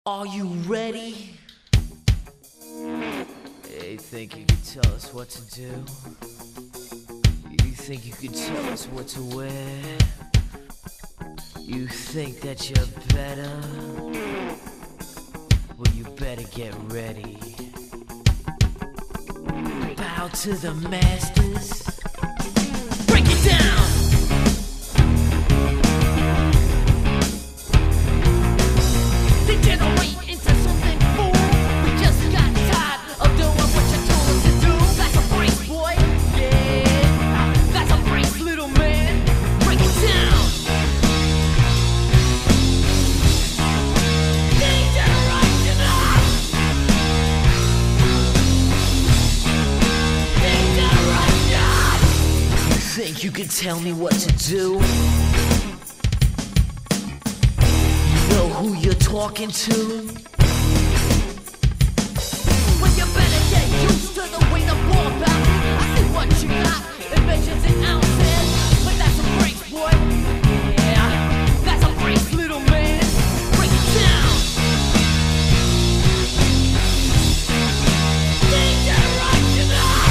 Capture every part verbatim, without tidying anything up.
Are you ready? Hey, think you can tell us what to do? You think you can tell us what to wear? You think that you're better? Well, you better get ready. Bow to the masters. Break it down! Think you can tell me what to do? You know who you're talking to? Well, you better get used to the way the ball bounces. I see what you got, it measures in ounces. But that's a brace, boy. Yeah, that's a brace, little man. Break it down. Dangerous enough.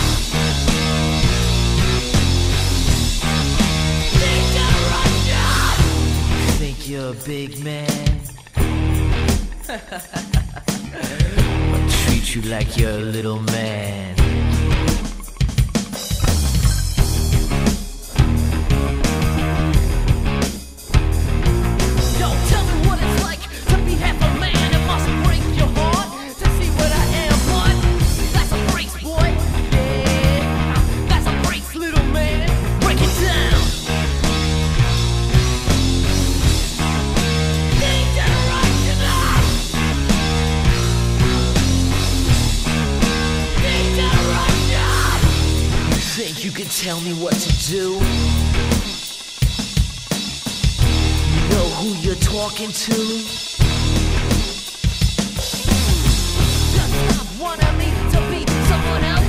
You're a big man. I'll treat you like you're a little man. Yo, tell me what it's like to be half a man. It must break your heart to see what I am, but that's a brace, boy. Yeah, that's a brace, little man. Break it down. Think you can tell me what to do? You know who you're talking to? Just stop wanting me to be someone else.